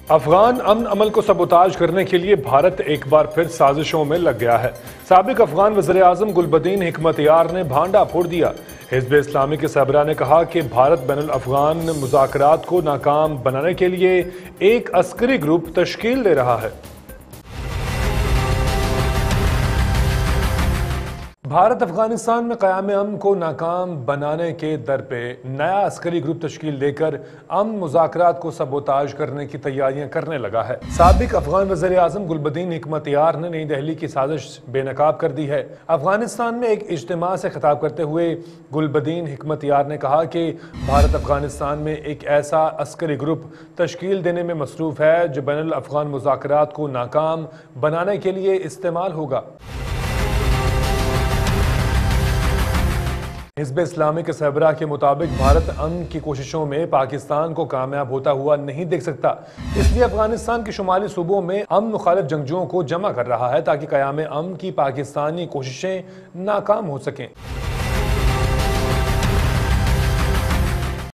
افغان امن عمل کو سبوتاژ کرنے کے لیے بھارت ایک بار پھر سازشوں میں لگ گیا ہے۔ سابق افغان وزیر اعظم گلبدین حکمت یار نے بھانڈا پھوڑ دیا۔ حزب اسلامی کے سربراہ نے کہا کہ بھارت بین الافغان مذاکرات کو ناکام بنانے کے لیے ایک عسکری گروپ تشکیل دے رہا ہے۔ بھارت افغانستان میں قیام امن کو ناکام بنانے کے در پہ نیا عسکری گروپ تشکیل دے کر امن مذاکرات کو سبوتاژ کرنے کی تیاریاں کرنے لگا ہے۔ سابق افغان وزیر اعظم گلبدین حکمت یار نے نئی دہلی کی سازش بے نقاب کر دی ہے۔ افغانستان میں ایک اجتماع سے خطاب کرتے ہوئے گلبدین حکمت یار نے کہا کہ بھارت افغانستان میں ایک ایسا عسکری گروپ تشکیل دینے میں مصروف ہے جو بین الافغان مذاکرات کو ناکام بنانے کے لیے استعمال ہوگا۔ حزب اسلامی کے سربراہ کے مطابق بھارت امن کی کوششوں میں پاکستان کو کامیاب ہوتا ہوا نہیں دیکھ سکتا، اس لیے افغانستان کے شمالی صوبوں میں امن مخالف جنگجوؤں کو جمع کر رہا ہے تاکہ قیام امن کی پاکستانی کوششیں ناکام ہو سکیں۔